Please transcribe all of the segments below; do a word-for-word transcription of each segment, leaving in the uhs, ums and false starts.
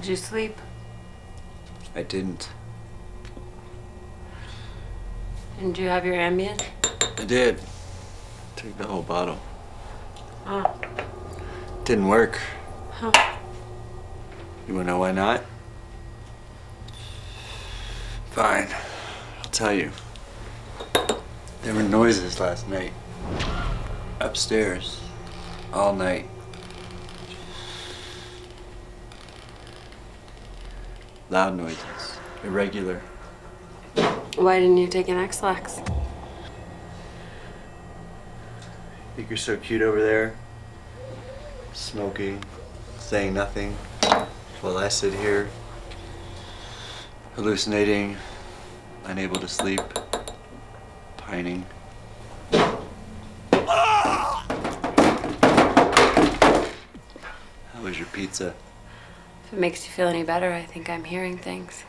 Did you sleep? I didn't. Did you have your Ambien? I did. Took the whole bottle. Oh. Didn't work. Huh. You wanna know why not? Fine. I'll tell you. There were noises last night. Upstairs. All night. Loud noises. Irregular. Why didn't you take an X-Lax? Think you're so cute over there? Smoking. Saying nothing. While I sit here. Hallucinating. Unable to sleep. Pining. How was your pizza? If it makes you feel any better, I think I'm hearing things.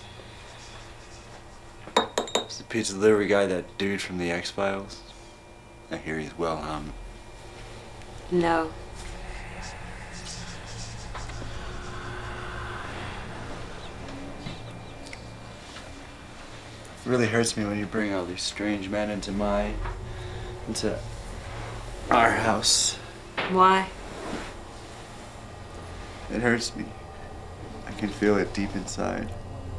Is the pizza delivery guy that dude from the X-Files? I hear he's well hung. No. It really hurts me when you bring all these strange men into my, into our house. Why? It hurts me. I can feel it deep inside.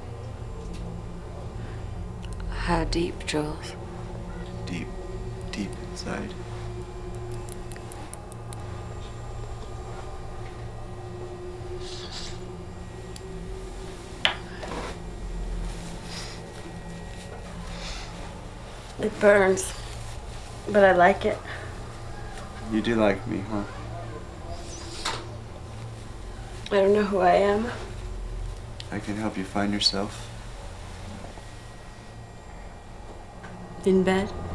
How deep, Jules? Deep, deep inside. It burns, but I like it. You do like me, huh? I don't know who I am. I can help you find yourself. In bed?